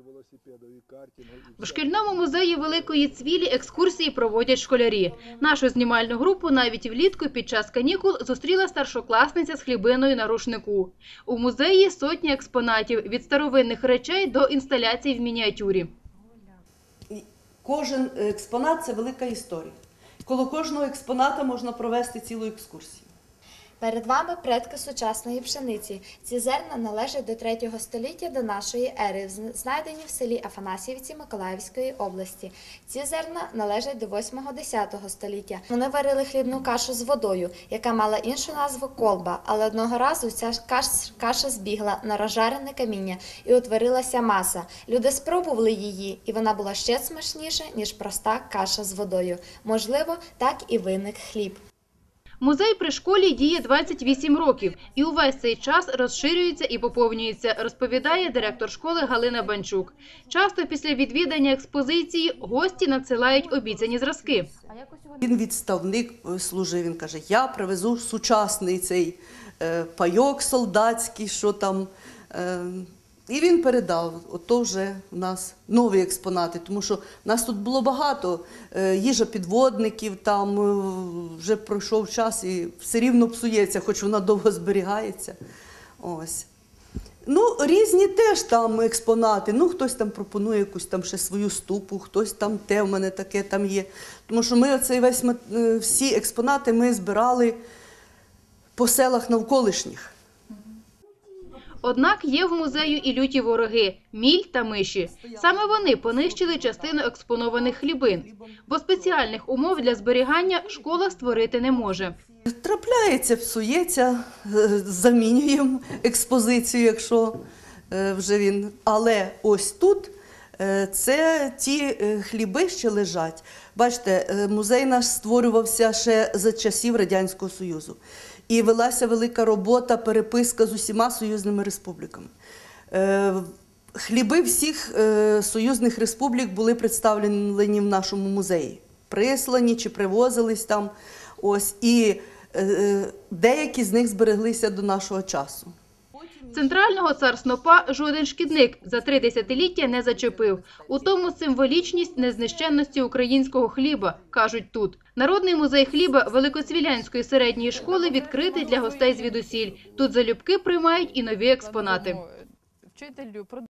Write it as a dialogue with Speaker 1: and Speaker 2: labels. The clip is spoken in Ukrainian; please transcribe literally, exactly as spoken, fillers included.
Speaker 1: В шкільному музеї Великої Цвілі екскурсії проводять школярі. Нашу знімальну групу навіть влітку під час канікул зустріла старшокласниця з хлібиною на рушнику. У музеї сотні експонатів – від старовинних речей до інсталяцій в мініатюрі.
Speaker 2: Кожен експонат – це велика історія. Коло кожного експоната можна провести цілу екскурсію.
Speaker 3: Перед вами предки сучасної пшениці. Ці зерна належать до третього століття до нашої ери, знайдені в селі Афанасіївці Миколаївської області. Ці зерна належать до восьмого-десятого століття. Вони варили хлібну кашу з водою, яка мала іншу назву – колба, але одного разу ця каша збігла на розжарене каміння і утворилася маса. Люди спробували її, і вона була ще смачніша, ніж проста каша з водою. Можливо, так і виник хліб.
Speaker 1: Музей при школі діє двадцять вісім років і увесь цей час розширюється і поповнюється, розповідає директор школи Галина Банчук. Часто після відвідання експозиції гості надсилають обіцяні зразки.
Speaker 2: Він відставник служив, він каже, я привезу сучасний цей е, пайок солдатський, що там. Е, І він передав, ото вже в нас нові експонати, тому що в нас тут було багато їжа підводників, там вже пройшов час і все рівно псується, хоч вона довго зберігається. Ось. Ну, різні теж там експонати, ну, хтось там пропонує якусь там ще свою ступу, хтось там те в мене таке там є. Тому що ми оцей весь, всі експонати ми збирали по селах навколишніх.
Speaker 1: Однак є в музею і люті вороги – міль та миші. Саме вони понищили частину експонованих хлібин, бо спеціальних умов для зберігання школа створити не може.
Speaker 2: Трапляється, псується, замінюємо експозицію, якщо вже він. Але ось тут це ті хліби ще лежать. Бачите, музей наш створювався ще за часів Радянського Союзу. І велася велика робота, переписка з усіма союзними республіками. Хліби всіх союзних республік були представлені в нашому музеї. Прислані чи привозились там. Ось. І деякі з них збереглися до нашого часу.
Speaker 1: Центрального царснопа жоден шкідник за три десятиліття не зачепив. У тому символічність незнищенності українського хліба, кажуть тут. Народний музей хліба Великоцвілянської середньої школи відкритий для гостей звідусіль. Тут залюбки приймають і нові експонати.